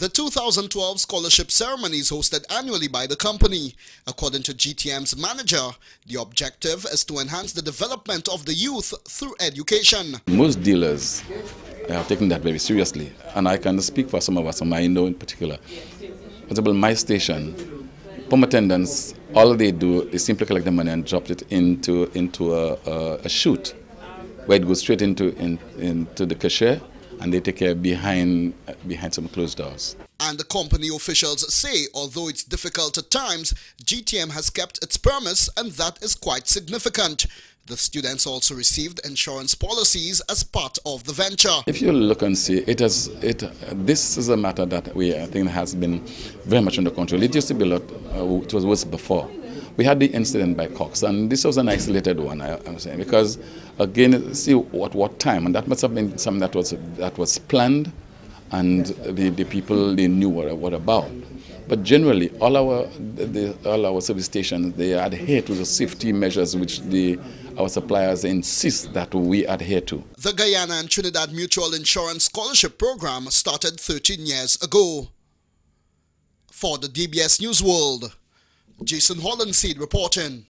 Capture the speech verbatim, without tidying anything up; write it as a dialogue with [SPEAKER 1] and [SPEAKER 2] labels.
[SPEAKER 1] The two thousand twelve scholarship ceremony is hosted annually by the company. According to G T M's manager, the objective is to enhance the development of the youth through education.
[SPEAKER 2] Most dealers have taken that very seriously, and I can speak for some of us, and I know in particular. For example, my station, pump attendants, all they do is simply collect the money and drop it into, into a, a, a chute, where it goes straight into, in, into the cashier, and they take care behind, behind some closed doors.
[SPEAKER 1] And the company officials say, although it's difficult at times, G T M has kept its promise, and that is quite significant. The students also received insurance policies as part of the venture.
[SPEAKER 2] If you look and see, it has, it, this is a matter that we I think has been very much under control. It used to be a lot, uh, it was worse before. We had the incident by Cox, and this was an isolated one, I, I'm saying, because again, see what what time, and that must have been something that was that was planned, and the, the people they knew what what about. But generally, all our the, all our service stations, they adhere to the safety measures which the our suppliers insist that we adhere to.
[SPEAKER 1] The Guyana and Trinidad Mutual Insurance Scholarship Program started thirteen years ago. For the D B S News World, Jason Hollandseed reporting.